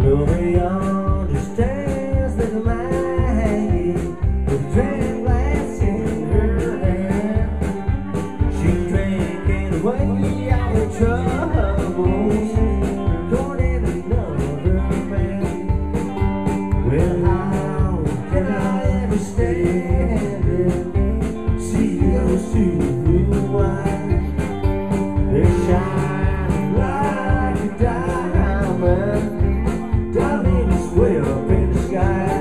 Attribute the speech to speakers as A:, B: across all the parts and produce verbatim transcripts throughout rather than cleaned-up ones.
A: Nobody understands little Maggie with a drank glass in her hand. She's drinking away all the troubles, going in another man. Well, how can I ever stand it? She goes to the wine. They shine like a diamond, diamonds way up in the sky.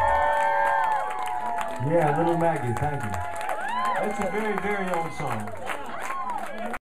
B: Yeah, little Maggie, thank you. That's a very, very old song.